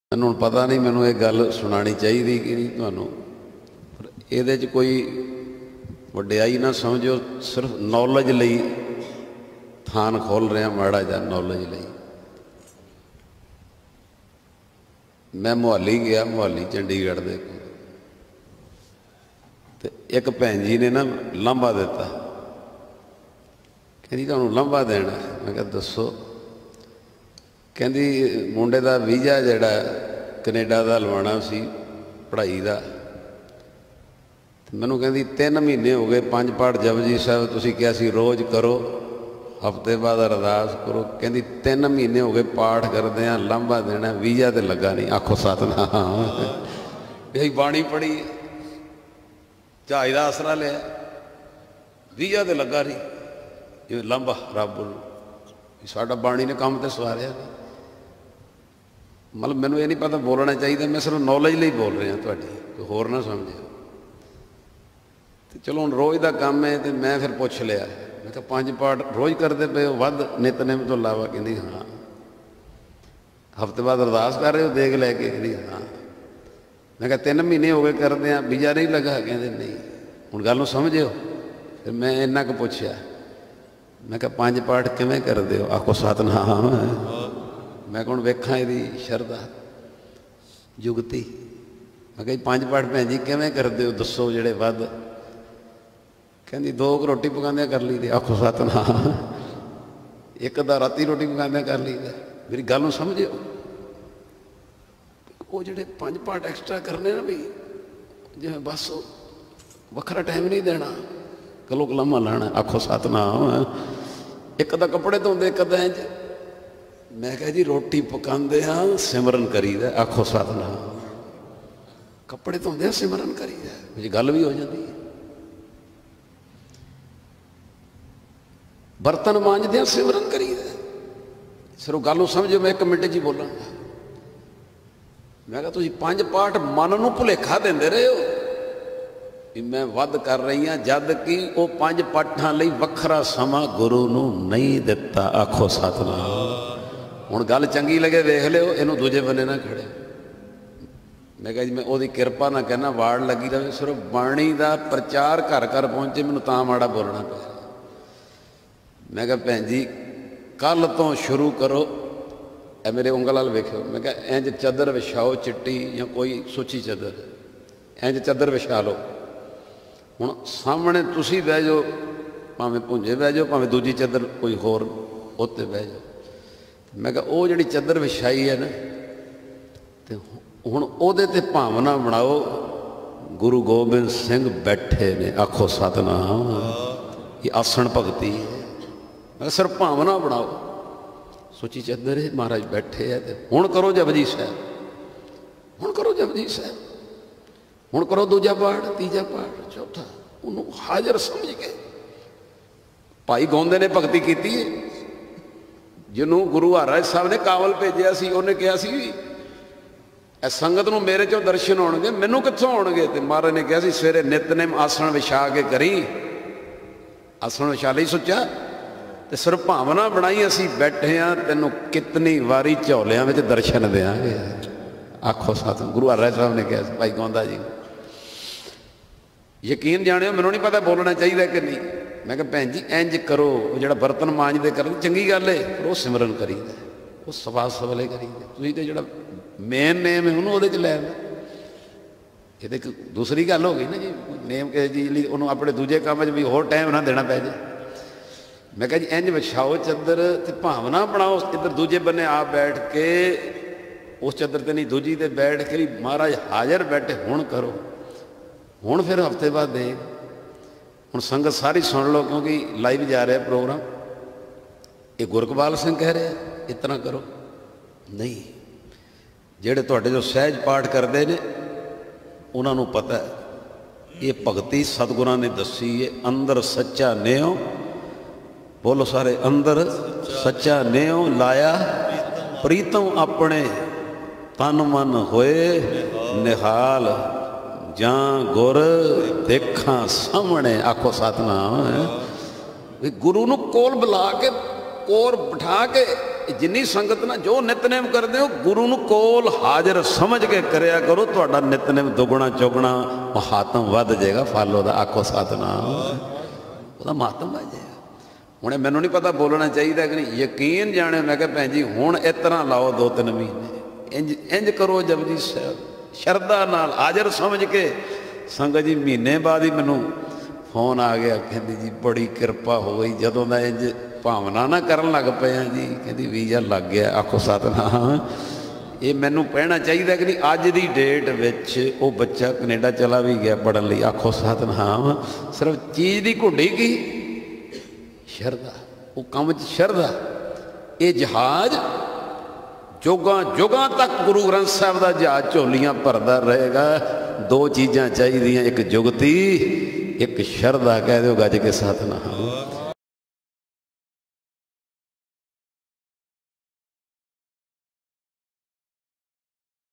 ਮੈਨੂੰ ਹੁਣ ਪਤਾ ਨਹੀਂ ਮੈਨੂੰ ਇਹ ਗੱਲ ਸੁਣਾਉਣੀ ਚਾਹੀਦੀ ਕਿ ਨਹੀਂ ਤੁਹਾਨੂੰ, ਪਰ ਇਹਦੇ 'ਚ ਕੋਈ ਵਡਿਆਈ ਨਾ ਸਮਝੋ, ਸਿਰਫ ਨੌਲੇਜ ਲਈ ਥਾਨ ਖੋਲ੍ਹ ਰਿਹਾ, ਮਾੜਾ ਜਿਹਾ ਨੌਲੇਜ ਲਈ। ਮੈਂ ਮੁਹਾਲੀ ਗਿਆ, ਮੁਹਾਲੀ ਚੰਡੀਗੜ੍ਹ ਦੇ ਕੋਲ, ਅਤੇ ਇੱਕ ਭੈਣ ਜੀ ਨੇ ਨਾ ਲਾਂਭਾ ਦਿੱਤਾ, ਕਹਿੰਦੀ ਤੁਹਾਨੂੰ ਲਾਂਭਾ ਦੇਣਾ। ਮੈਂ ਕਿਹਾ ਦੱਸੋ। ਕਹਿੰਦੀ ਮੁੰਡੇ ਦਾ ਵੀਜ਼ਾ ਜਿਹੜਾ ਕਨੇਡਾ ਦਾ ਲਵਾਉਣਾ ਸੀ ਪੜ੍ਹਾਈ ਦਾ, ਅਤੇ ਮੈਨੂੰ ਕਹਿੰਦੀ 3 ਮਹੀਨੇ ਹੋ ਗਏ 5 ਪਾਠ ਜਪਜੀ ਸਾਹਿਬ ਤੁਸੀਂ ਕਿਹਾ ਸੀ ਰੋਜ਼ ਕਰੋ, ਹਫ਼ਤੇ ਬਾਅਦ ਅਰਦਾਸ ਕਰੋ। ਕਹਿੰਦੀ 3 ਮਹੀਨੇ ਹੋ ਗਏ ਪਾਠ ਕਰਦੇ ਹਾਂ, ਲਾਂਭਾ ਦੇਣਾ, ਵੀਜ਼ਾ ਤਾਂ ਲੱਗਾ ਨਹੀਂ। ਆਖੋ ਸਤਿਨਾਮ। ਇਹ ਬਾਣੀ ਪੜ੍ਹੀ, ਜਹਾਜ਼ ਦਾ ਆਸਰਾ ਲਿਆ, ਵੀਜ਼ਾ ਤਾਂ ਲੱਗਾ ਨਹੀਂ, ਇਹ ਲਾਂਭਾ ਰੱਬ ਨੂੰ ਸਾਡਾ ਬਾਣੀ ਨੇ ਕੰਮ ਤੇ ਸਵਾਰਿਆ। ਮਤਲਬ ਮੈਨੂੰ ਇਹ ਨਹੀਂ ਪਤਾ ਬੋਲਣਾ ਚਾਹੀਦਾ, ਮੈਂ ਸਿਰਫ ਨੌਲੇਜ ਲਈ ਬੋਲ ਰਿਹਾ ਤੁਹਾਡੀ, ਕੋਈ ਹੋਰ ਨਾ ਸਮਝਿਓ। ਅਤੇ ਚਲੋ ਹੁਣ ਰੋਜ਼ ਦਾ ਕੰਮ ਹੈ, ਅਤੇ ਮੈਂ ਫਿਰ ਪੁੱਛ ਲਿਆ, ਮੈਂ ਕਿਹਾ 5 ਪਾਠ ਰੋਜ਼ ਕਰਦੇ ਪਏ ਹੋ ਵੱਧ ਨਿਤਨੇਮ ਤੋਂ ਇਲਾਵਾ? ਕਹਿੰਦੀ ਹਾਂ। ਹਫ਼ਤੇ ਬਾਅਦ ਅਰਦਾਸ ਕਰ ਰਹੇ ਹੋ ਦੇਗ ਲੈ ਕੇ? ਕਹਿੰਦੀ ਹਾਂ। ਮੈਂ ਕਿਹਾ 3 ਮਹੀਨੇ ਹੋ ਗਏ ਕਰਦੇ ਹਾਂ, ਵੀਜ਼ਾ ਨਹੀਂ ਲੱਗਾ? ਕਹਿੰਦੇ ਨਹੀਂ। ਹੁਣ ਗੱਲ ਨੂੰ ਸਮਝਿਓ। ਫਿਰ ਮੈਂ ਇੰਨਾ ਕੁ ਪੁੱਛਿਆ, ਮੈਂ ਕਿਹਾ 5 ਪਾਠ ਕਿਵੇਂ ਕਰਦੇ ਹੋ? ਆਖੋ ਸਤਿਨਾਮ। ਮੈਂ ਕਿਹਾ ਹੁਣ ਵੇਖਾਂ ਇਹਦੀ ਸ਼ਰਧਾ ਜੁਗਤੀ। ਮੈਂ ਕਿਹਾ 5 ਪਾਠ ਭੈਣ ਜੀ ਕਿਵੇਂ ਕਰਦੇ ਹੋ ਦੱਸੋ ਜਿਹੜੇ ਵੱਧ? ਕਹਿੰਦੀ 2 ਰੋਟੀ ਪਕਾਉਂਦਿਆਂ ਕਰ ਲਈਦੇ। ਆਖੋ ਸਤਿਨਾਮ। ਇੱਕ ਦਾ ਰਾਤੀ ਰੋਟੀ ਪਕਾਉਂਦਿਆਂ ਕਰ ਲਈਦਾ। ਮੇਰੀ ਗੱਲ ਨੂੰ ਸਮਝਿਓ। ਉਹ ਜਿਹੜੇ 5 ਪਾਠ ਐਕਸਟਰਾ ਕਰਨੇ ਨਾ ਵੀ, ਜਿਵੇਂ ਬਸ ਵੱਖਰਾ ਟਾਈਮ ਨਹੀਂ ਦੇਣਾ, ਕਲੋ ਕਲਾਮਾ ਲਾਣਾ। ਆਖੋ ਸਤਿਨਾਮ। ਇੱਕ ਤਾਂ ਕੱਪੜੇ ਧੋਂਦੇ, ਇੱਕ ਅੱਧਾ ਇੰਝ। ਮੈਂ ਕਿਹਾ ਜੀ ਰੋਟੀ ਪਕਾਉਂਦੇ ਹਾਂ ਸਿਮਰਨ ਕਰੀਦਾ। ਆਖੋ ਸਤਿਨਾਮ। ਕੱਪੜੇ ਧੋਂਦੇ ਹਾਂ ਸਿਮਰਨ ਕਰੀਦਾ, ਵਿੱਚ ਗੱਲ ਵੀ ਹੋ ਜਾਂਦੀ ਹੈ। ਬਰਤਨ ਮਾਂਜਦੇ ਹਾਂ ਸਿਮਰਨ ਕਰੀਦਾ। ਸਿਰਫ ਗੱਲ ਨੂੰ ਸਮਝੋ। ਮੈਂ 1 ਮਿੰਟ 'ਚ ਹੀ ਬੋਲਾਂਗਾ। ਮੈਂ ਕਿਹਾ ਤੁਸੀਂ 5 ਪਾਠ ਮਨ ਨੂੰ ਭੁਲੇਖਾ ਦਿੰਦੇ ਰਹੇ ਹੋ ਵੀ ਮੈਂ ਵੱਧ ਕਰ ਰਹੀ ਹਾਂ, ਜਦ ਕਿ ਉਹ 5 ਪਾਠਾਂ ਲਈ ਵੱਖਰਾ ਸਮਾਂ ਗੁਰੂ ਨੂੰ ਨਹੀਂ ਦਿੱਤਾ। ਆਖੋ ਸਤਿਨਾਮ। ਹੁਣ ਗੱਲ ਚੰਗੀ ਲੱਗੇ ਵੇਖ ਲਿਓ, ਇਹਨੂੰ ਦੂਜੇ ਬੰਨੇ ਨਾ ਖੜੇ। ਮੈਂ ਕਿਹਾ ਜੀ ਮੈਂ ਉਹਦੀ ਕਿਰਪਾ ਨਾ ਕਹਿਣਾ ਵਾੜ ਲੱਗੀ ਰਹੇ, ਸਿਰਫ ਬਾਣੀ ਦਾ ਪ੍ਰਚਾਰ ਘਰ ਘਰ ਪਹੁੰਚੇ, ਮੈਨੂੰ ਤਾਂ ਮਾੜਾ ਬੋਲਣਾ ਪਿਆ। ਮੈਂ ਕਿਹਾ ਭੈਣ ਜੀ ਕੱਲ੍ਹ ਤੋਂ ਸ਼ੁਰੂ ਕਰੋ। ਇਹ ਮੇਰੇ ਉਂਗਲ ਵੱਲ ਵੇਖਿਓ। ਮੈਂ ਕਿਹਾ ਇੰਝ ਚਾਦਰ ਵਿਛਾਓ ਚਿੱਟੀ, ਜਾਂ ਕੋਈ ਸੁੱਚੀ ਚਾਦਰ, ਇੰਝ ਚਾਦਰ ਵਿਛਾ ਲਓ। ਹੁਣ ਸਾਹਮਣੇ ਤੁਸੀਂ ਬਹਿ ਜਾਓ, ਭਾਵੇਂ ਭੁੰਜੇ ਬਹਿ ਜਾਓ, ਭਾਵੇਂ ਦੂਜੀ ਚਾਦਰ ਕੋਈ ਹੋਰ ਉੱਤੇ ਬਹਿ ਜਾਓ। ਮੈਂ ਕਿਹਾ ਉਹ ਜਿਹੜੀ ਚਾਦਰ ਵਿਛਾਈ ਹੈ ਨਾ, ਅਤੇ ਹੁਣ ਉਹਦੇ 'ਤੇ ਭਾਵਨਾ ਬਣਾਓ ਗੁਰੂ ਗੋਬਿੰਦ ਸਿੰਘ ਬੈਠੇ ਨੇ। ਆਖੋ ਸਤਿਨਾਮ। ਇਹ ਆਸਣ ਭਗਤੀ ਹੈ। ਮੈਂ ਕਿਹਾ ਸਿਰਫ ਭਾਵਨਾ ਬਣਾਓ, ਸੋਚੀ ਚਾਦਰ ਹੈ, ਮਹਾਰਾਜ ਬੈਠੇ ਹੈ। ਅਤੇ ਹੁਣ ਕਰੋ ਜਪਜੀ ਸਾਹਿਬ, ਹੁਣ ਕਰੋ ਜਪਜੀ ਸਾਹਿਬ, ਹੁਣ ਕਰੋ ਦੂਜਾ ਪਾਠ, ਤੀਜਾ ਪਾਠ, ਚੌਥਾ। ਉਹਨੂੰ ਹਾਜ਼ਰ ਸਮਝ ਕੇ ਭਾਈ ਗਾਉਂਦੇ ਨੇ ਭਗਤੀ ਕੀਤੀ ਹੈ। ਜਿਹਨੂੰ ਗੁਰੂ ਹਰਿਰਾਏ ਸਾਹਿਬ ਨੇ ਕਾਬਲ ਭੇਜਿਆ ਸੀ, ਉਹਨੇ ਕਿਹਾ ਸੀ ਇਹ ਸੰਗਤ ਨੂੰ ਮੇਰੇ 'ਚੋਂ ਦਰਸ਼ਨ ਹੋਣਗੇ, ਮੈਨੂੰ ਕਿੱਥੋਂ ਹੋਣਗੇ? ਅਤੇ ਮਹਾਰਾਜ ਨੇ ਕਿਹਾ ਸੀ ਸਵੇਰੇ ਨਿਤਨੇਮ ਆਸਣ ਵਿਛਾ ਕੇ ਕਰੀ। ਆਸਣ ਵਿਛਾ ਲਈ ਸੁੱਚਾ, ਅਤੇ ਸਿਰਫ ਭਾਵਨਾ ਬਣਾਈ ਅਸੀਂ ਬੈਠੇ ਹਾਂ, ਤੈਨੂੰ ਕਿਤਨੀ ਵਾਰੀ ਝੋਲਿਆਂ ਵਿੱਚ ਦਰਸ਼ਨ ਦਿਆਂਗੇ। ਆਖੋ ਸਤਿਨਾਮ। ਗੁਰੂ ਹਰਿਰਾਏ ਸਾਹਿਬ ਨੇ ਕਿਹਾ ਸੀ ਭਾਈ ਗਾਉਂਦਾ ਜੀ। ਯਕੀਨ ਜਾਣਿਓ, ਮੈਨੂੰ ਨਹੀਂ ਪਤਾ ਬੋਲਣਾ ਚਾਹੀਦਾ ਕਿ ਨਹੀਂ। ਮੈਂ ਕਿਹਾ ਭੈਣ ਜੀ ਇੰਝ ਕਰੋ, ਉਹ ਜਿਹੜਾ ਬਰਤਨ ਮਾਂਜਦੇ ਕਰਨ ਚੰਗੀ ਗੱਲ ਹੈ, ਪਰ ਉਹ ਸਿਮਰਨ ਕਰੀਦਾ, ਉਹ ਸਵਾ ਸਵਲੇ ਕਰੀਦਾ। ਤੁਸੀਂ ਤਾਂ ਜਿਹੜਾ ਮੇਨ ਨੇਮ ਹੈ ਉਹਨੂੰ ਉਹਦੇ 'ਚ ਲੈ ਆਉਂਦਾ। ਇਹ ਤਾਂ ਇੱਕ ਦੂਸਰੀ ਗੱਲ ਹੋ ਗਈ ਨਾ ਜੀ, ਨੇਮ ਕਿਸੇ ਚੀਜ਼ ਲਈ ਉਹਨੂੰ ਆਪਣੇ ਦੂਜੇ ਕੰਮ 'ਚ ਵੀ ਹੋਰ ਟਾਈਮ ਨਾ ਦੇਣਾ ਪੈ ਜਾਏ। ਮੈਂ ਕਿਹਾ ਜੀ ਇੰਝ ਵਿਛਾਓ ਚਾਦਰ, ਅਤੇ ਭਾਵਨਾ ਬਣਾਓ ਇੱਧਰ ਦੂਜੇ ਬੰਨੇ ਆਪ ਬੈਠ ਕੇ, ਉਸ ਚਾਦਰ 'ਤੇ ਨਹੀਂ ਦੂਜੀ 'ਤੇ ਬੈਠ ਕੇ ਵੀ ਮਹਾਰਾਜ ਹਾਜ਼ਰ ਬੈਠੇ। ਹੁਣ ਕਰੋ। ਹੁਣ ਫਿਰ ਹਫ਼ਤੇ ਬਾਅਦ ਦੇ ਹੁਣ ਸੰਗਤ ਸਾਰੀ ਸੁਣ ਲਓ, ਕਿਉਂਕਿ ਲਾਈਵ ਜਾ ਰਿਹਾ ਪ੍ਰੋਗਰਾਮ। ਇਹ ਗੁਰਕਬਾਲ ਸਿੰਘ ਕਹਿ ਰਿਹਾ ਇਸ ਤਰ੍ਹਾਂ ਕਰੋ? ਨਹੀਂ, ਜਿਹੜੇ ਤੁਹਾਡੇ ਜੋ ਸਹਿਜ ਪਾਠ ਕਰਦੇ ਨੇ ਉਹਨਾਂ ਨੂੰ ਪਤਾ ਇਹ ਭਗਤੀ ਸਤਿਗੁਰਾਂ ਨੇ ਦੱਸੀ ਹੈ। ਅੰਦਰ ਸੱਚਾ ਨਿਉ, ਬੋਲੋ ਸਾਰੇ, ਅੰਦਰ ਸੱਚਾ ਨਿਉ ਲਾਇਆ ਪ੍ਰੀਤਮ ਆਪਣੇ, ਤਨ ਮਨ ਹੋਏ ਨਿਹਾਲ, ਜਾਂ ਗੁਰ ਦੇਖਾਂ ਸਾਹਮਣੇ। ਆਖੋ ਸਤਿਨਾਮ। ਵੀ ਗੁਰੂ ਨੂੰ ਕੋਲ ਬੁਲਾ ਕੇ, ਕੋਲ ਬਿਠਾ ਕੇ जिन्नी संगत ना जो नितनेम करते हो गुरु नूं कोल हाजिर समझ के करया करो, तुहाडा नितनेम दुगना चौगना महात्म वध जाएगा। फल ओहदा आखो सतनाम, ओहदा महात्म वध जाएगा। हुणे मैनूं नहीं पता बोलना चाहिए कि नहीं, यकीन जाने मैं कहा भैन जी हुण इस तरह लाओ 2-3 महीने, इंज इंज करो जपजी साहब शरदा नाल हाजिर समझ के। संगत जी महीने बाद ही मैनूं फोन आ गया, कहती जी बड़ी किरपा हो गई, जदों दा इंज भावना ना करन लग पे जी, कहती वीज़ा लग गया। आखो सतनाम, ये मैनूं कहना चाहिए कि नहीं अज की डेट विच वो बच्चा कनेडा चला भी गया पढ़न लई। आखो सतनाम, सिर्फ चीज़ की घुड्डी की शरदा, वो काम च शरदा। ये जहाज जुगां जुगां तक गुरु ग्रंथ साहब का जहाज झोलियां भरदा रहेगा। 2 चीज़ां चाहिए, एक जुगती एक शरदा। कह दो गज के सतनाम।